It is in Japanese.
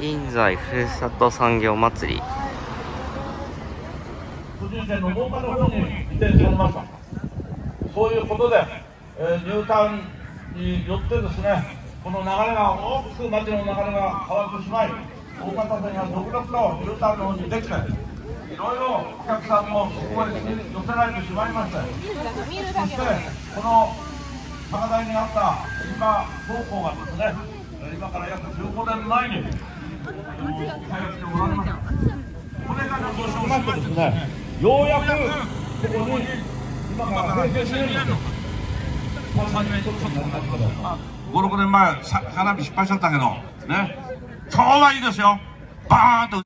印西ふるさと産業祭り。 個人店の農家の方に移転されました。そういうことで、入管によってですね、この流れが大きく町の流れが変わってしまい、大型船が続々と入管の方にできて、いろいろお客さんもここへ寄せられてしまいまして、そしてこの高台にあった今高校がですね、今から約15年前に通っておられました。これが上昇しましてですね、ようやくここに今から平成10年の5、6年前花火失敗しちゃったけどね、今日はいいですよ、バーンと。